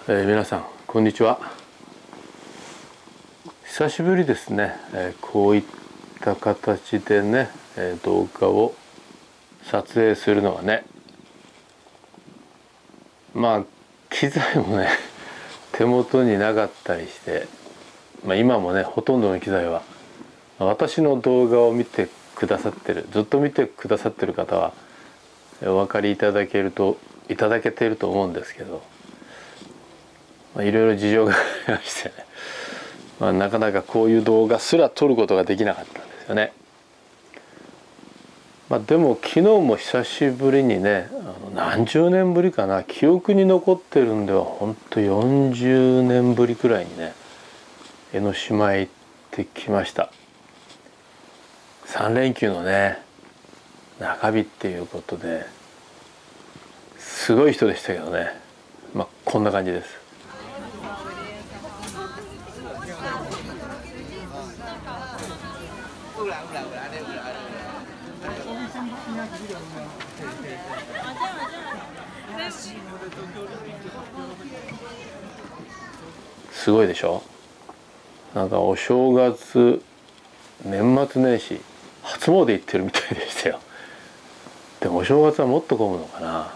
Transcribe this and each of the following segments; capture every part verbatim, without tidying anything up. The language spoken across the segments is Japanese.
えー、皆さんこんにちは。久しぶりですね、えー、こういった形でね、えー、動画を撮影するのはね。まあ機材もね手元になかったりして、まあ、今もねほとんどの機材は私の動画を見てくださってるずっと見てくださってる方はお分かりいただけるといただけていると思うんですけど、まあ、いろいろ事情がありましてね、まあ、なかなかこういう動画すら撮ることができなかったんですよね。まあ、でも昨日も久しぶりにね、あの何十年ぶりかな、記憶に残ってるんではほんとよんじゅうねんぶりくらいにね江ノ島へ行ってきました。さん連休のね中日っていうことですごい人でしたけどね、まあこんな感じです。すごいでしょ。なんかお正月年末年始初詣行ってるみたいでしたよ。でもお正月はもっと混むのかな。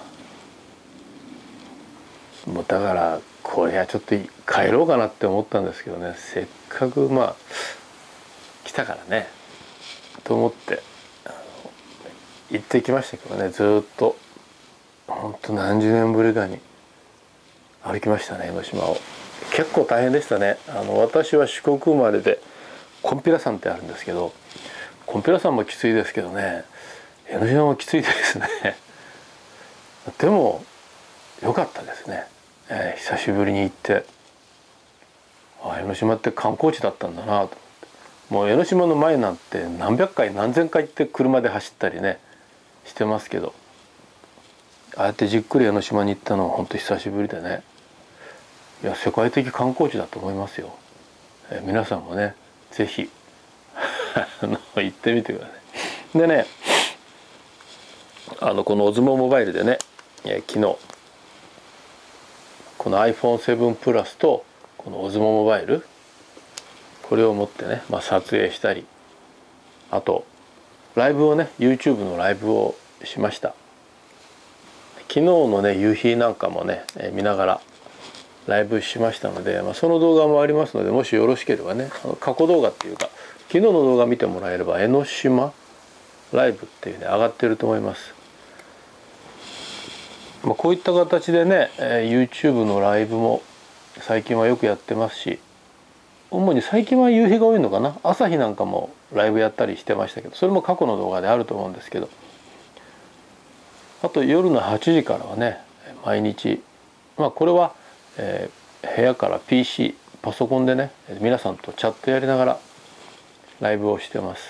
もうだからこれはちょっと帰ろうかなって思ったんですけどね、せっかくまあ来たからねと思って行ってきましたけどね。ずっとほんと何十年ぶりかに歩きましたね江ノ島を。結構大変でしたね。あの私は四国生まれでこんぴら山ってあるんですけど、こんぴら山もきついですけどね江ノ島もきついですねでも良かったですね、えー、久しぶりに行って、あ江ノ島って観光地だったんだなと思って。もう江ノ島の前なんて何百回何千回って車で走ったりねしてますけど、ああやってじっくり江ノ島に行ったのは本当久しぶりでね、いや世界的観光地だと思いますよ。えー、皆さんもね是非行ってみてください。でね、あのこのオズモモバイルでね、えー、昨日この アイフォンセブン プラスとこのオズモモバイルこれを持ってね、まあ、撮影したり、あとライブをね YouTube のライブをしました。昨日のね夕日なんかもね、えー、見ながらライブしましたので、まあ、その動画もありますので、もしよろしければねあの過去動画っていうか昨日の動画見てもらえれば江ノ島ライブっていうね上がってると思います。まあ、こういった形でね、えー、YouTube のライブも最近はよくやってますし、主に最近は夕日が多いのかな。朝日なんかもライブやったりしてましたけど、それも過去の動画であると思うんですけど、あと夜のはちじからはね毎日、まあこれは、えー、部屋から ピーシー パソコンでね皆さんとチャットやりながらライブをしてます。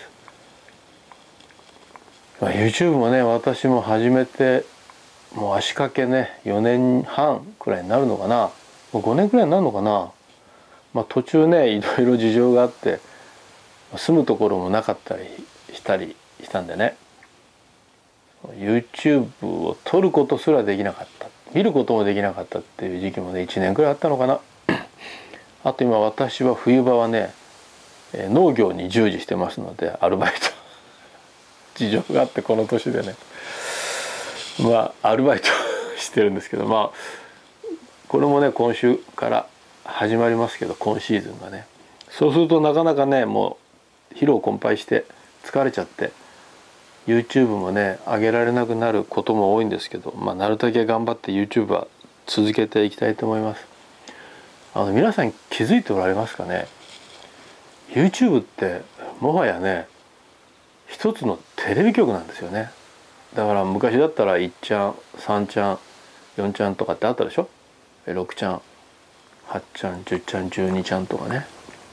まあ、YouTube もね私も始めてもう足掛けねよねんはんくらいになるのかな、もうごねんくらいになるのかな。まあ、途中ねいろいろ事情があって住むところもなかったりしたりしたんでね YouTube を撮ることすらできなかった、見ることもできなかったっていう時期もねいちねんくらいあったのかなあと今私は冬場はね農業に従事してますのでアルバイト事情があってこの年でねまあアルバイトしてるんですけど、まあこれもね今週から始まりますけど、今シーズンがねそうするとなかなかねもう疲労困憊して疲れちゃって YouTube もね上げられなくなることも多いんですけど、まあなるだけ頑張って YouTube は続けていきたいと思います。あの皆さん気づいておられますかね、 YouTube ってもはやね一つのテレビ局なんですよね。だから昔だったらいちちゃんさんちゃんよんちゃんとかってあったでしょ。ろくちゃんはちちゃんじゅっちゃんじゅうにちゃんとかね、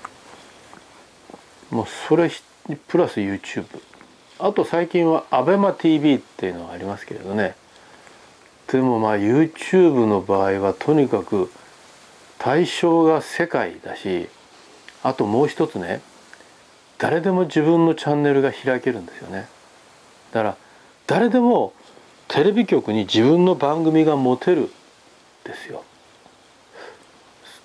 もうそれプラス YouTube、 あと最近は アベマティービー っていうのがありますけれどね。でもまあ YouTube の場合はとにかく対象が世界だし、あともう一つね誰でも自分のチャンネルが開けるんですよね。だから誰でもテレビ局に自分の番組が持てるんですよ。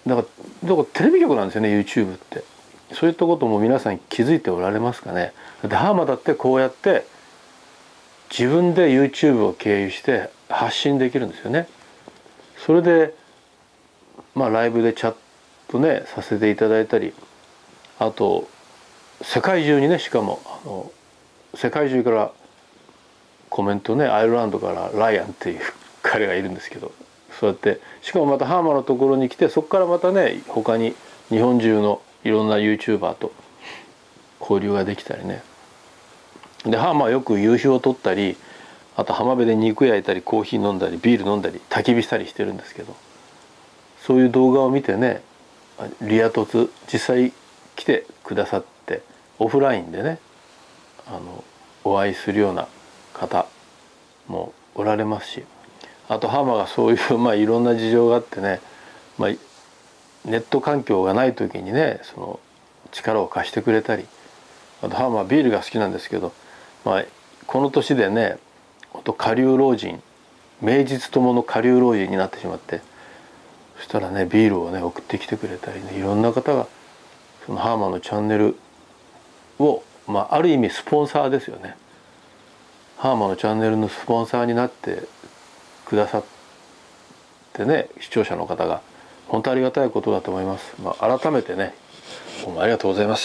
だからだからテレビ局なんですよね YouTube って。そういったことも皆さん気づいておられますかね。でハーマだってこうやって自分で YouTube を経由して発信できるんですよね。それでまあライブでチャットねさせていただいたり、あと世界中にね、しかもあの世界中からコメントね、アイルランドからライアンっていう彼がいるんですけど、そうやってしかもまたハーマのところに来て、そこからまたね他に日本中のいろんな YouTuber と交流ができたりね。でハーマはよく夕日を撮ったり、あと浜辺で肉焼いたりコーヒー飲んだりビール飲んだり焚き火したりしてるんですけど、そういう動画を見てね、リア凸実際来てくださってオフラインでねあのお会いするような方もおられますし、あとハーマがそういうまあいろんな事情があってね、まあ、ネット環境がない時にねその力を貸してくれたり、あとハーマはビールが好きなんですけど、まあ、この年でね本当下流老人、名実ともの下流老人になってしまって、そしたらねビールをね送ってきてくれたりね、いろんな方がそのハーマのチャンネルを、まあ、ある意味スポンサーですよね。ハーマのチャンネルのスポンサーになってくださってね、視聴者の方が本当ありがたいことだと思います。まあ、改めてねどうもありがとうございます。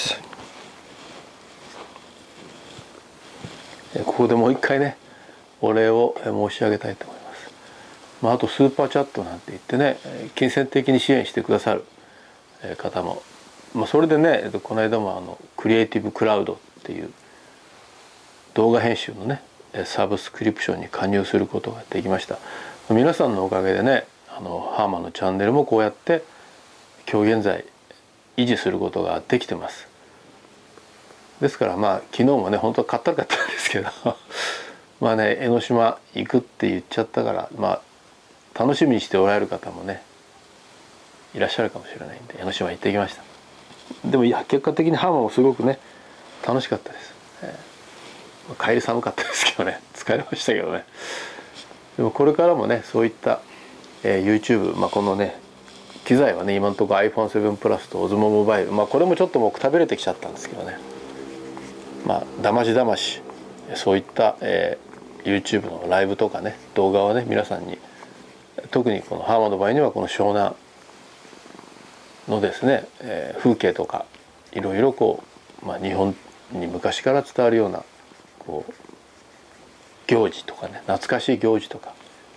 ここでもう一回ねお礼を申し上げたいと思います。まあ、あとスーパーチャットなんて言ってね金銭的に支援してくださる方も、まあ、それでねこの間もあのクリエイティブクラウドっていう動画編集のねサブスクリプションに加入することができました。皆さんのおかげでねあのハーマのチャンネルもこうやって今日現在維持することができてます。ですからまあ昨日もね本当はかったるかったんですけどまあね江ノ島行くって言っちゃったから、まあ楽しみにしておられる方もねいらっしゃるかもしれないんで江ノ島行ってきました。でもいや結果的にハーマもすごくね楽しかったです、えー、帰り寒かったですけどね疲れましたけどね。でもこれからもねそういった、えー、YouTube、まあ、このね機材はね今のところ アイフォンセブン プラスと オズモモバイル、まあこれもちょっともうくたびれてきちゃったんですけどね、まあだましだましそういった、えー、YouTube のライブとかね動画をね皆さんに、特にこのハーマの場合にはこの湘南のですね、えー、風景とかいろいろこう、まあ、日本に昔から伝わるようなこう行事とかね懐かしい行事とか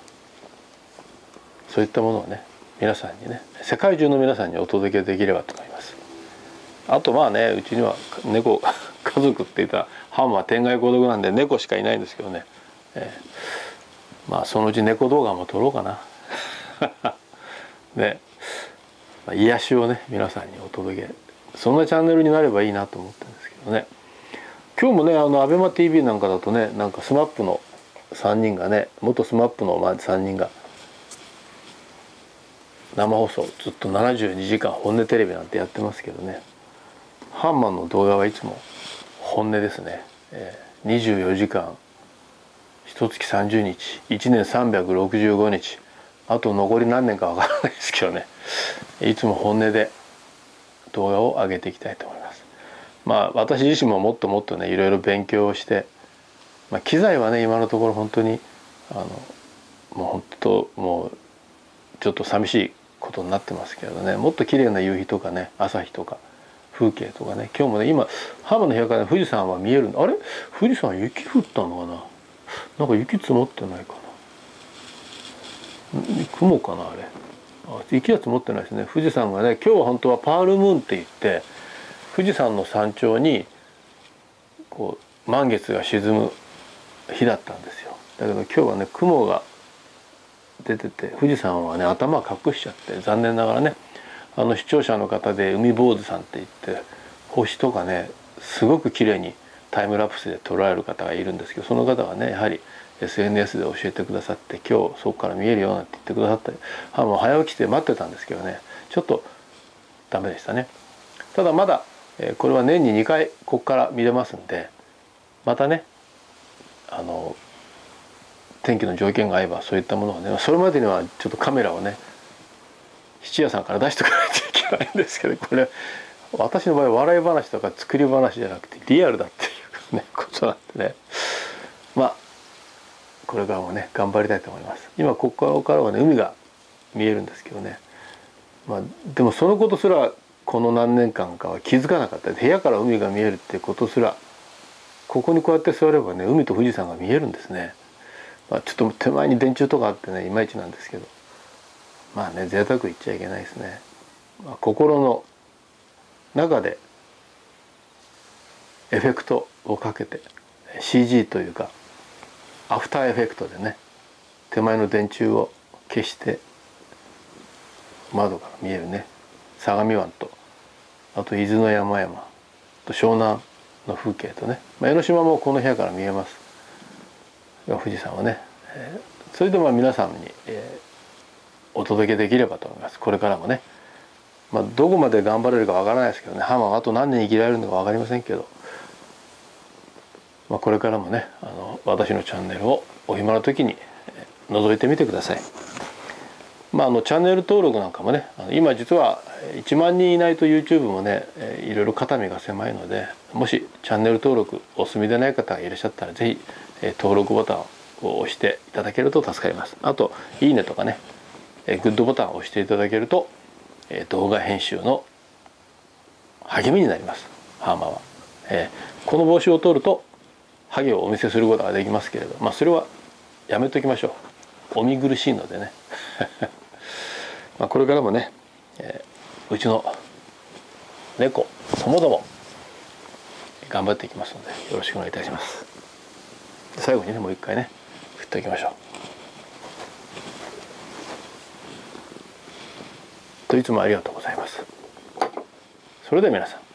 そういったものをね皆さんにね世界中の皆さんにお届けできればと思います。あとまあねうちには猫家族って言ったらハーマは天涯孤独なんで猫しかいないんですけどね、えー、まあそのうち猫動画も撮ろうかなね、まあ、癒しをね皆さんにお届け、そんなチャンネルになればいいなと思ってるんですけどね。今日もねあのアベマ ティーブイ なんかだとねなんかスマップのさんにんがね元スマップのまあさんにんが生放送ずっとななじゅうにじかん本音テレビなんてやってますけどね、ハンマンの動画はいつも本音ですね、えー、にじゅうよじかんひとつきさんじゅうにちいちねんさんびゃくろくじゅうごにち、あと残り何年かわからないですけどねいつも本音で動画を上げていきたいと思います。まあ私自身ももっともっとねいろいろ勉強をして、まあ、機材はね今のところ本当にあのもう本当もうちょっと寂しいことになってますけどね、もっと綺麗な夕日とかね朝日とか風景とかね、今日もね今ハーマの部屋から富士山は見えるんで、あれ富士山雪降ったのかな、なんか雪積もってないかな、雲かなあれ、あ雪は積もってないですね。富士山がね今日は本当はパールムーンって言って富士山の山頂にこう満月が沈む日だったんですよ。だけど今日はね雲が出てて富士山はね頭を隠しちゃって、残念ながらねあの視聴者の方で海坊主さんって言って星とかねすごく綺麗にタイムラプスで捉える方がいるんですけど、その方がねやはり エスエヌエス で教えてくださって、今日そこから見えるよなんて言ってくださったり、はもう早起きて待ってたんですけどねちょっとダメでしたね。ただまだこれは年ににかいここから見れますんで、またねあの天気の条件が合えばそういったものをね、それまでにはちょっとカメラをね質屋さんから出してくれないといけないんですけど、これ私の場合笑い話とか作り話じゃなくてリアルだっていうねことなんでね、まあこれからもね頑張りたいと思います。今ここからはね海が見えるんですけどね、まあでもそのことすらこの何年間かは気づかなかった。部屋から海が見えるってことすら、ここにこうやって座ればね海と富士山が見えるんですね。まあ、ちょっと手前に電柱とかあってねいまいちなんですけど、まあね贅沢言っちゃいけないですね。まあ、心の中でエフェクトをかけて シージー というかアフターエフェクトでね手前の電柱を消して窓から見えるね相模湾と、あと伊豆の山々と湘南の風景とね、まあ、江ノ島もこの部屋から見えます。富士山はね、えー、それでまあ皆さんに、えー、お届けできればと思います。これからもね、まあ、どこまで頑張れるかわからないですけどね、ハマはあと何年生きられるのか分かりませんけど、まあ、これからもねあの私のチャンネルをお暇な時に覗いてみてください。まあ、あのチャンネル登録なんかもね今実はいちまんにんいないと YouTube もねいろいろ肩身が狭いので、もしチャンネル登録お済みでない方がいらっしゃったら是非登録ボタンを押していただけると助かります。あといいねとかねグッドボタンを押していただけると動画編集の励みになります。ハーマーは、えー、この帽子を取るとハゲをお見せすることができますけれど、まあそれはやめときましょう。お見苦しいのでねまあこれからもね、えー、うちの猫ともども頑張っていきますのでよろしくお願いいたします。最後にねもう一回ね振っておきましょう。といつもありがとうございます。それでは皆さん